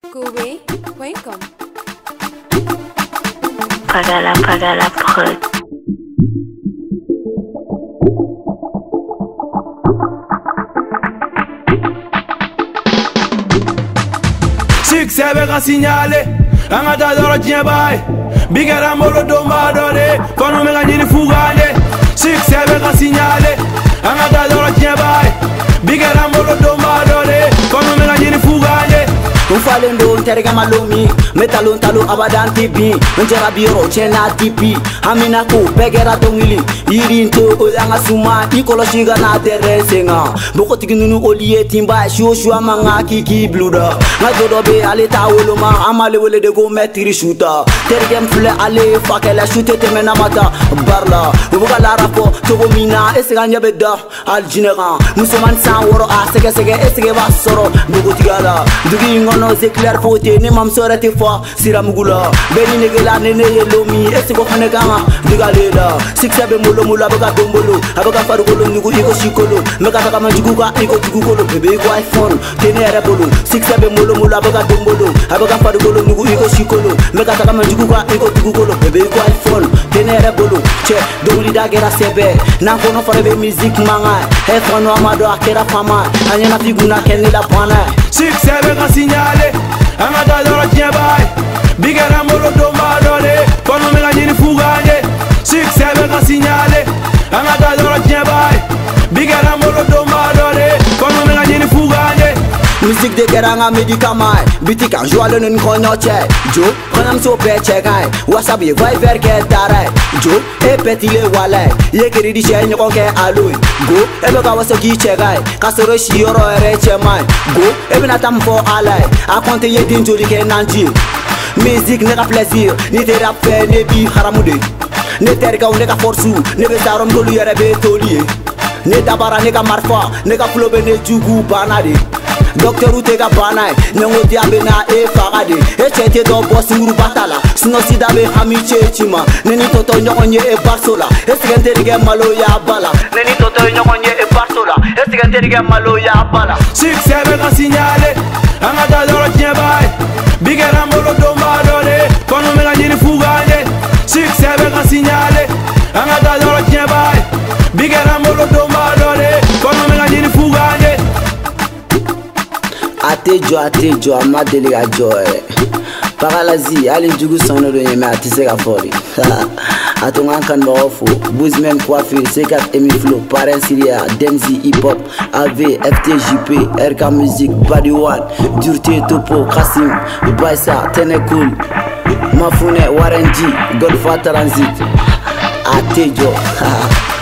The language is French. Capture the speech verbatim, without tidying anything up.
Kowe point com. Pagala, pagala, prod. Succès beka signalé, angata doro tienbai. Bigara molo domba dore, kono mega nyini fugane. Succès beka signalé, angata doro tienbai. Bigara molo domba dore, kono mega nyini fugane. Ufalendo nterega malomi metalon talo abadan tibi njera biro chena tipi amina ko begera tongili irinto oyanga suma ikoloshika na teresenga boko tiginunu oliye timba shoshu amanga kiki bluda ngadodo be ale tawoloma amale wole de go metri shoota tergem fle ale fakela shoote temena mata barla ubuga la rapo togo mina esga nyabeda aljinera musoman san woro a sege sege esge basoro bugo tigala dugi ngono c'est clair fauté ne mam sorati fo siramugula beni negela nene yelomi esgo khaneganga digalela siksabe molo molo abaga dombolo abaga farugolo nugu iko shikolo mega taka manjuguga iko jugukolo bebe ko iphone tenere bolo siksabe molo molo abaga dombolo abaga farugolo nugu iko shikolo mega taka manjuguga iko jugukolo bebe ko iphone tenere bolo che dongli dagera sebe na kono farebe musique manga e fono amado akera fama anyana figuna kenila bana Succès beka signalé, angata doro tienbai. Bigara molo domba dore, kono mega nyini fugane. Succès beka signalé, angata doro tienbai. Bigara molo domba dore, kono mega nyini fugane. musique de garanga médicament bitika joie le nkonyo che jo konam so pe che kai wasabi vai ver ke tare jo e petile wale ye keri di che nyoko ke alui go e be ka waso gi che kai kasoro shioro ere che mai go e be na tam fo alai a konte ye din joli ke nanji musique ne ka plaisir ni te rap fe ne bi haramude ne terka on ne ka force ne be sarom dolu yere be tolier ne dabara ne ka marfa ne ka flobe ne jugu banade Docteur Utega Banai, Nengotia Bena e Farade, e Chete do Bossinguru Batala, Snosida be Hamiche Chima, Neni Toto Nyokonye e Barsola, e Segenterige Maloya Bala, Neni Toto Nyokonye e Barsola, e Segenterige Maloya Bala. Succès beka signalé, angata doro tienbai. Bigara molo domba dore, kono mega nyini fugane. Succès beka signalé, angata doro tienbai. Bigara molo domba dore, kono mega nyini fugane. Ate jo ate jo ama delega joy paralazi ali jugu sono do yeme atise ka fori atonga kan ba ofo Bouzmen coiffure C quatre Emi Flow Parrain Syria Denzi hip hop A V F T J P R K musique Body One Dureté Topo Kassim Baisa Tenekul Mafune Warren G Golfa Transit ate jo